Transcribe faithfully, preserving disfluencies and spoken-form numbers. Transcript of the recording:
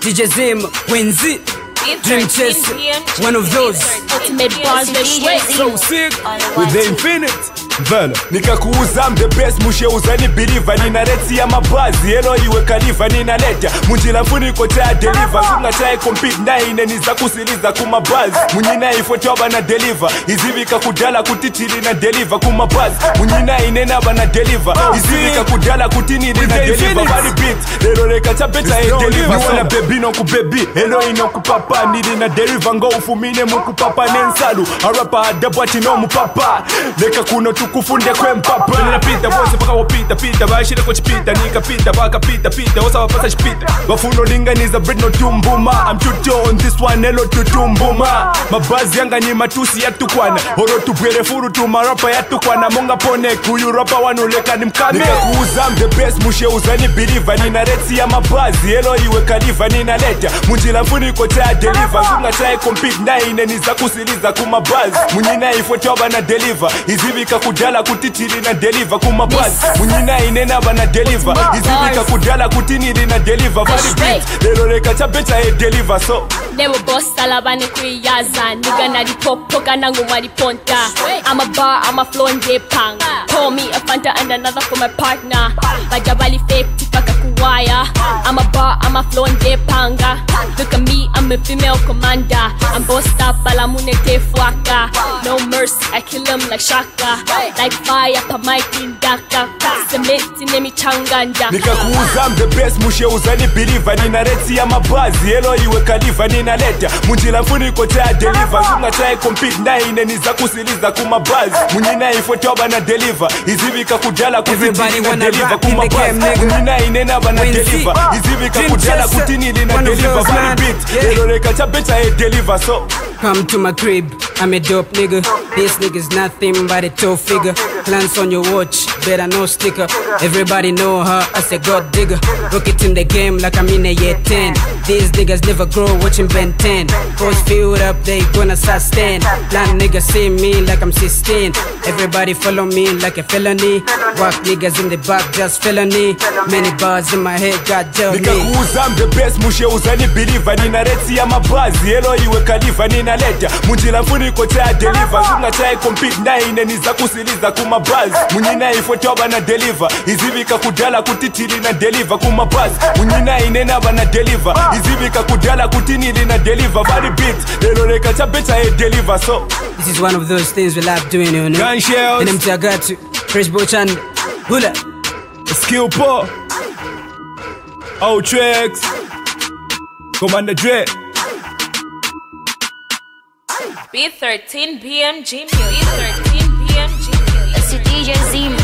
D J Zim, Wenzi, Dream Chase, one of those. Ultimate bars, so sick with the infinite. Vela nikakuuza, I'm the best, musheuza ni believer. Nina reti ya mabazi, hello iwe kalifa. Nina leta munjila mfuni kotea deliver. Sunga try compete na ine niza kusiliza kumabazi. Munyina ifotoba na deliver. Izivika kudala kutitili na deliver kumabazi. Munyina inena ba na deliver. Izivika kudala kutinili na deliver. Body beat, lero reka chapeta e deliver. You wanna baby no ku baby, hello ino ku papa. Nili na deliver ngo ufumine muku papa. Nensalu, harapa adabwati no mu papa. Leka kuno tu kufunde kwen papa. Ninapita wose paka wapita pita. Bashire kochi pita nika pita baka pita pita. Osa wapasa shpita wafuno linga niza bread no tumbuma. I'm tuto on this one, hello tutumbuma. Mabazi yanga ni matusi ya tukwana. Horo tubwere furu tu marapa ya tukwana. Monga pone kuyu rapa wanuleka ni mkame. Nika kuuza, I'm the best, musheuza ni believer. Nina reti ya mabazi, hello iwe kalifa. Nina leta munjila mfuni kotea deliver. Sunga try compete na ine niza kusiliza kumabazi. Munyina ifotoba na deliver. Izivika kudala kutitili na deliver kumabazi. Munyina inena ba na deliver. Izivika kudala kutinili na deliver. Body beat, lero reka chapeta e deliver so. Never boss alabani kuyaza. Nigga na di popoka nangu wadi ponta. I'm a bar, I'm a flow and they pang. Call me a Fanta and another for my partner. Majabali fake tipaka kuwaya. I'm a bar, I'm a flow and they panga. Look at me, I'm a female commander. I'm bossed up, balamune te fuaka. No mercy, I kill them like Shaka. Like fire, pa mic in Daka. Cement in me changanja. Nika kuuza, I'm the best, musheuza ni believer. Nina reti ya mabazi, hello iwe kalifa. Nina leta munjila mfuni kotea deliver. Sunga try compete na ine niza kusiliza kumabazi. Munyina ifotoba na deliver. Izivika kudala kutitili na deliver kumabazi. Munyina inena ba na deliver. Izivika kudala kutinili na deliver. Body beat, lero reka chapeta e deliver so. Come to my crib, I'm a dope nigga. This nigga's nothing but a toe figure. Plans on your watch, better no sticker. Everybody know her as a god digger. Rocket in the game like I'm in a year ten. These niggas never grow watching Ben ten. Boys filled up, they gonna sustain. Blind niggas see me like I'm sixteen. Everybody follow me like a felony. Walk niggas in the back, just felony. Many bars in my head, God tell me. Nika kuuza, I'm the best, musheuza ni believer. Nina reti ya mabazi, hello iwe kalifa. Nina leta munjila mfuni kotea deliver. Sunga try compete na ine niza kusiliza kumabazi. Munyina ifotoba na deliver. Izivika kudala kutitili na deliver kumabazi. Munyina inena ba na deliver. Izivika kudala kutinili na deliver. Body beat, lero reka chapeta e deliver so. This is one of those things we love doing, you know. Gun shells, And I'm Tagatu, Fresh Boch and Hula. Skill Paul, Outrex, Commander Dre. B thirteen P M G Music. B thirteen P M G Music. It's your D J Zim.